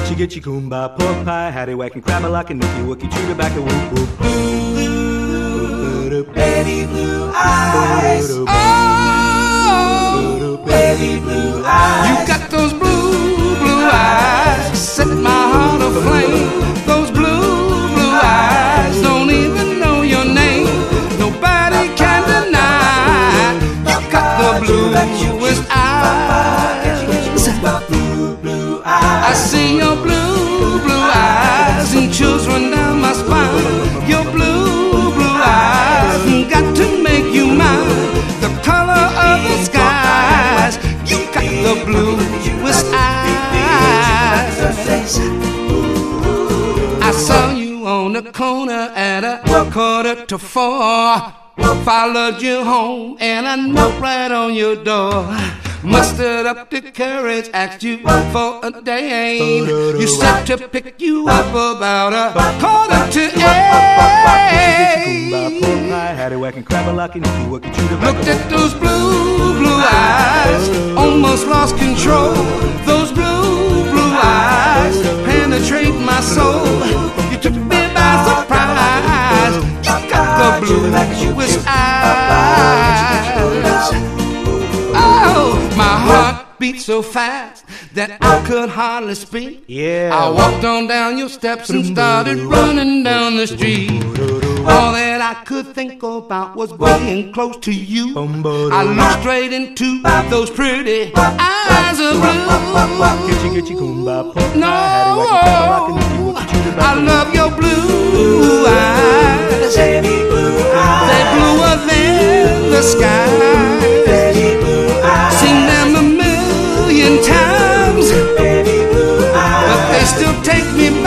get your kumbaya, pork pie, hattie whacking, crab a lock, and nookie wookie, chew tobacco, whoop whoop. Blue, baby blue eyes. Oh, baby blue eyes. You got those blue eyes, set my heart aflame. Those blue eyes don't even know your name. Nobody can deny you got the bluest eyes. I see your blue eyes and chills run down my spine. Your blue eyes got to make you mine. The color of the skies, you got the bluest eyes. I saw you on the corner at a 3:45. Followed you home and I knocked right on your door. Mustered up the courage, asked you for a date. You said to pick you up about 7:45. Looked at those blue eyes, almost lost control. Those blue eyes penetrate my soul. You took me by surprise. You got the bluest eyes. Oh, my heart beat so fast that I could hardly speak. Yeah. I walked on down your steps and started running down the street. All that I could think about was being close to you. I looked straight into those pretty eyes of blue. No, I love your blue eyes. They're bluer than the sky. Seen them a million times, but they still take me